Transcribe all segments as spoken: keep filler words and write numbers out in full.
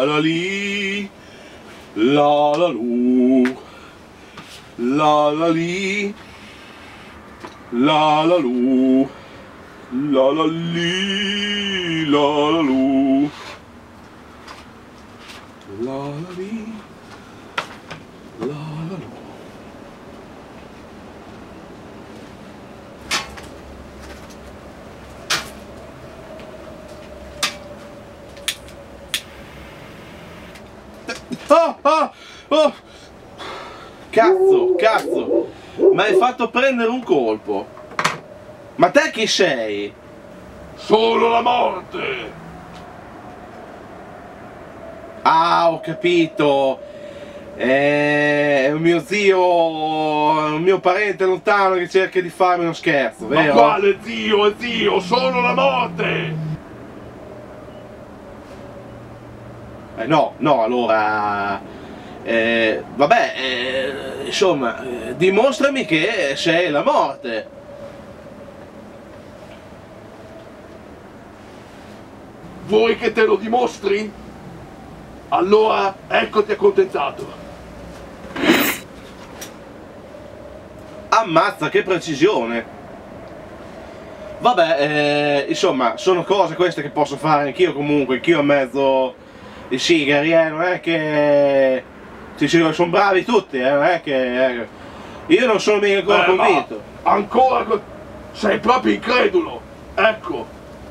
la li, la la lu, la la li, la la lu, la la li, la la lu, la la li, la la lu. Oh, oh, oh. Cazzo, cazzo, mi hai fatto prendere un colpo. Ma te chi sei? Solo la morte! Ah, ho capito. È un mio zio, un mio parente lontano che cerca di farmi uno scherzo, vero? Ma quale zio è zio? Solo la morte! Eh, no, no, allora... Eh, vabbè, eh, insomma, eh, dimostrami che sei la morte. Vuoi che te lo dimostri? Allora, eccoti accontentato. Ammazza, che precisione. Vabbè, eh, insomma, sono cose queste che posso fare anch'io comunque, anch'io a mezzo di sigari, eh, non è che... Sì, sì, sono bravi tutti, eh, non è che... Eh, io non sono mica ancora Eh, convinto. Ancora... co- Sei proprio incredulo! Ecco!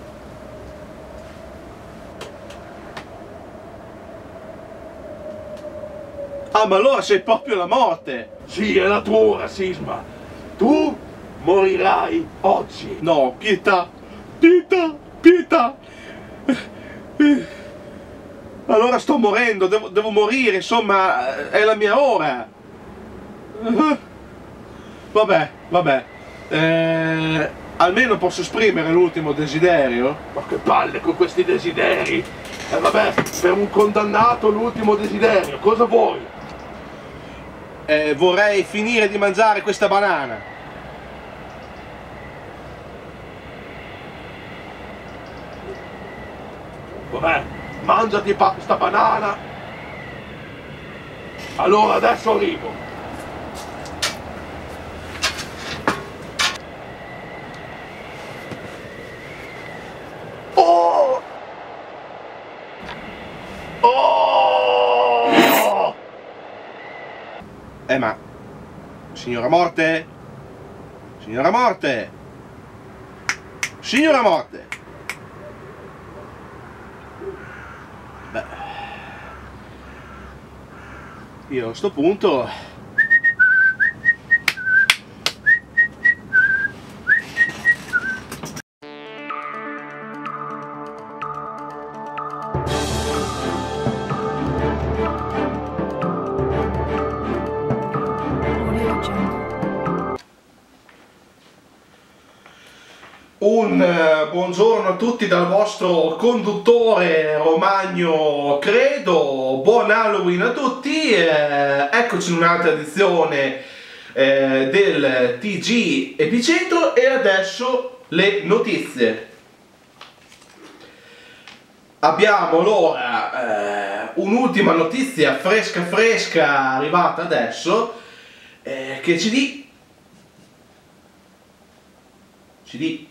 Ah, ma allora sei proprio la morte! Sì, è la tua ora, Sisma! Tu morirai oggi! No, pietà! Pietà! Pietà! Allora sto morendo, devo, devo morire, insomma, è la mia ora! Vabbè, vabbè, eh, almeno posso esprimere l'ultimo desiderio? Ma che palle con questi desideri! E vabbè, per un condannato l'ultimo desiderio, cosa vuoi? Eh, vorrei finire di mangiare questa banana. Vabbè, mangiati pa- sta banana. Allora adesso arrivo. Oh! Oh! Eh ma... Signora Morte? Signora Morte? Signora Morte! Beh... Io a sto punto... Un eh, buongiorno a tutti dal vostro conduttore Romagno Credo, buon Halloween a tutti, eh, eccoci in un'altra edizione eh, del T G Epicentro e adesso le notizie. Abbiamo allora eh, un'ultima notizia fresca fresca arrivata adesso eh, che ci di... ci di...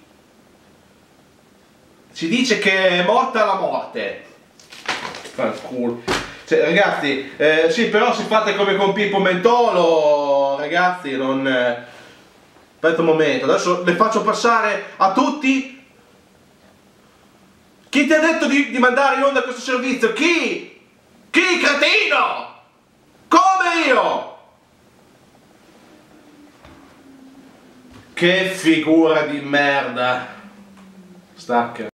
ci dice che è morta la morte. Fanculo. Cioè, ragazzi, eh, sì, però se fate come con Pippo Mentolo, ragazzi, non... Eh... Aspetta un momento, adesso le faccio passare a tutti. Chi ti ha detto di, di mandare in onda questo servizio? Chi? Chi, cretino? Come io? Che figura di merda. Stacca.